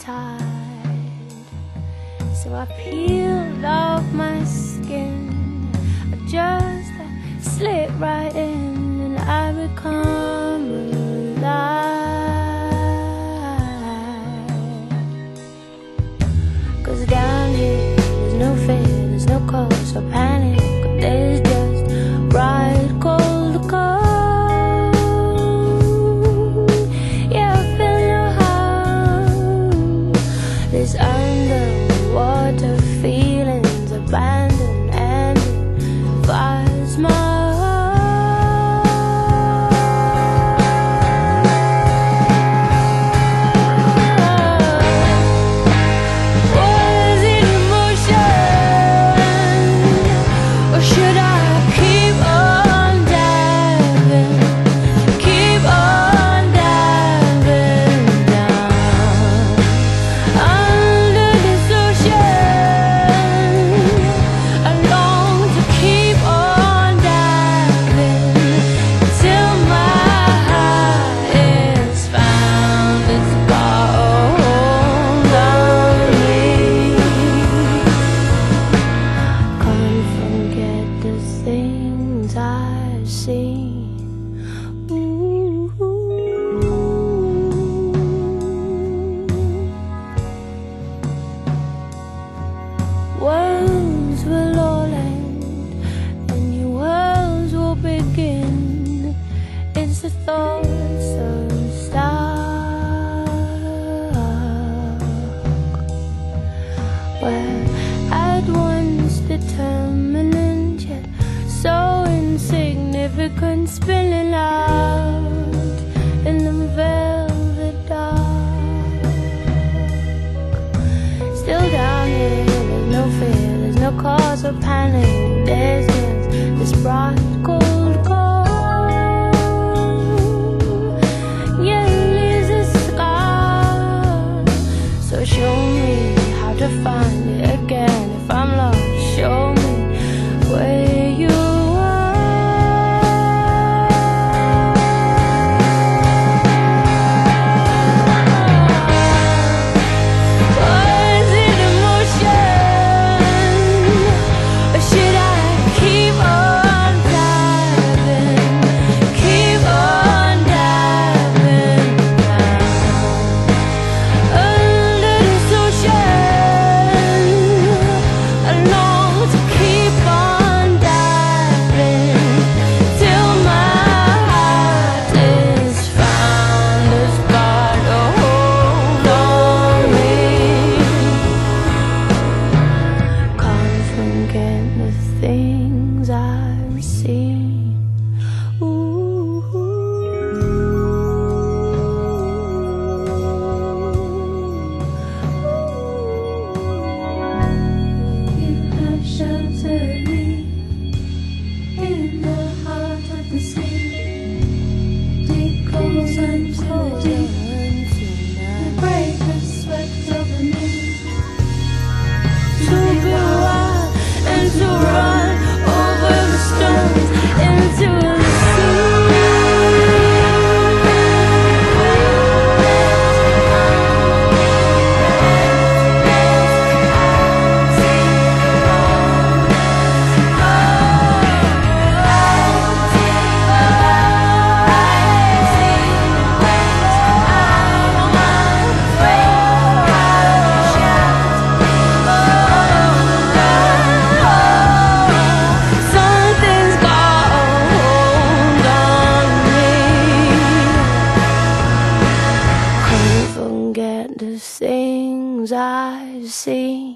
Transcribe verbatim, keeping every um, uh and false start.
tide. So I peeled off my skin, I just slid right in, and I become alive. 'Cause down here there's no fear, there's no cause for panic, there's just right cold cold. Yeah, I feel no harm. This underwater feelings abandoned, and it fires my I've seen. Ooh. Worlds will all end, and new worlds will begin. It's the thoughts of stark, where at once determinant, yet so insignificant, spilling out in the velvet dark. Still down here, there's no fear, there's no cause for panic, there's just this bright cold cold. Yeah, it leaves a scar. So show me how to find it again. If I'm lost, show me where you things I've seen. Ooh. You have sheltered me in the heart of the sea. Deep calls unto the deep, the brave have swept over me. To be wild and to run over the stones into the sea. The things I've seen.